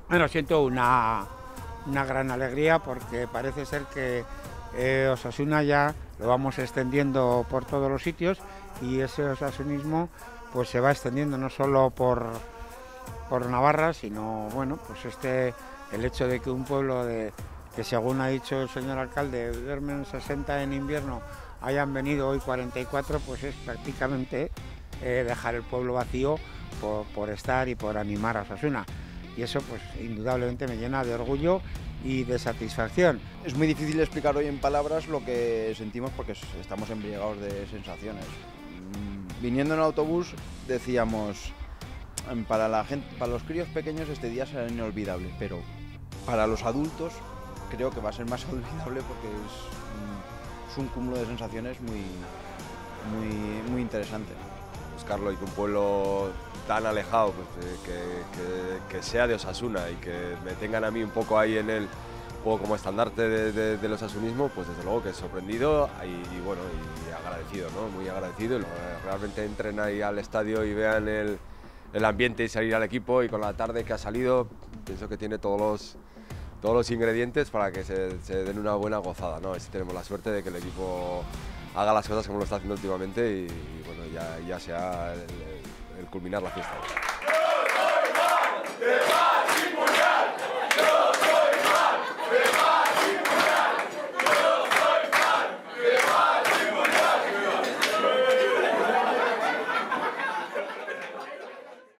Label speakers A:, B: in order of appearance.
A: Bueno, siento una gran alegría porque parece ser que Osasuna ya lo vamos extendiendo por todos los sitios y ese osasunismo pues se va extendiendo no solo por Navarra, sino bueno, pues el hecho de que un pueblo que según ha dicho el señor alcalde duermen 60 en invierno, hayan venido hoy 44, pues es prácticamente dejar el pueblo vacío por estar y por animar a Osasuna. Y eso pues indudablemente me llena de orgullo y de satisfacción.
B: Es muy difícil explicar hoy en palabras lo que sentimos porque estamos embriagados de sensaciones. Viniendo en autobús decíamos, para la gente, para los críos pequeños este día será inolvidable, pero para los adultos creo que va a ser más olvidable porque es un cúmulo de sensaciones muy interesante.
C: Buscarlo y que un pueblo tan alejado pues, que sea de Osasuna y que me tengan a mí un poco ahí en el poco como estandarte del osasunismo, pues desde luego que sorprendido y bueno, y agradecido, ¿no? Muy agradecido. Realmente entren ahí al estadio y vean el ambiente y salir al equipo, y con la tarde que ha salido, pienso que tiene todos los ingredientes para que se den una buena gozada, ¿no? Si tenemos la suerte de que el equipo haga las cosas como lo está haciendo últimamente y bueno, ya sea el culminar la fiesta.